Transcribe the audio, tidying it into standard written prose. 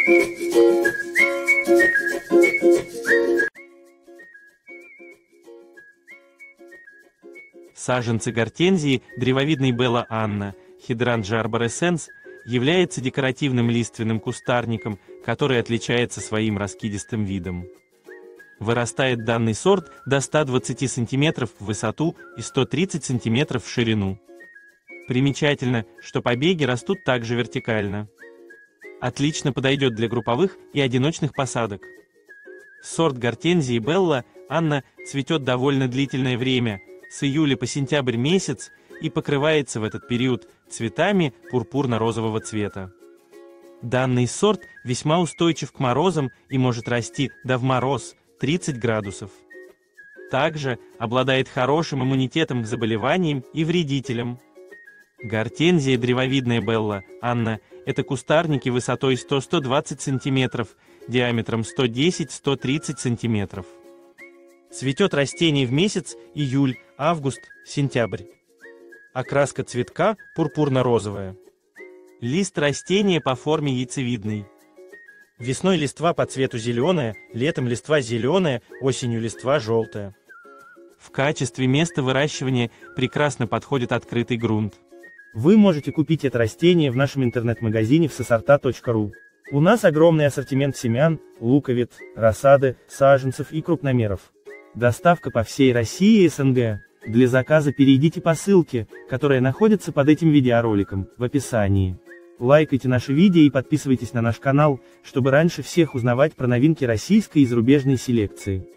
Саженцы гортензии древовидной Белла Анна, Hydrangea arborescens, является декоративным лиственным кустарником, который отличается своим раскидистым видом. Вырастает данный сорт до 120 см в высоту и 130 см в ширину. Примечательно, что побеги растут также вертикально. Отлично подойдет для групповых и одиночных посадок. Сорт гортензии Белла Анна цветет довольно длительное время, с июля по сентябрь месяц, и покрывается в этот период цветами пурпурно-розового цвета. Данный сорт весьма устойчив к морозам и может расти до в мороз 30 градусов. Также обладает хорошим иммунитетом к заболеваниям и вредителям. Гортензия древовидная Белла Анна – это кустарники высотой 100-120 см, диаметром 110-130 см. Цветет растение в месяц июль, август, сентябрь. Окраска цветка пурпурно-розовая. Лист растения по форме яйцевидный. Весной листва по цвету зеленая, летом листва зеленая, осенью листва желтая. В качестве места выращивания прекрасно подходит открытый грунт. Вы можете купить это растение в нашем интернет-магазине всесорта.ру. У нас огромный ассортимент семян, луковиц, рассады, саженцев и крупномеров. Доставка по всей России и СНГ. Для заказа перейдите по ссылке, которая находится под этим видеороликом, в описании. Лайкайте наши видео и подписывайтесь на наш канал, чтобы раньше всех узнавать про новинки российской и зарубежной селекции.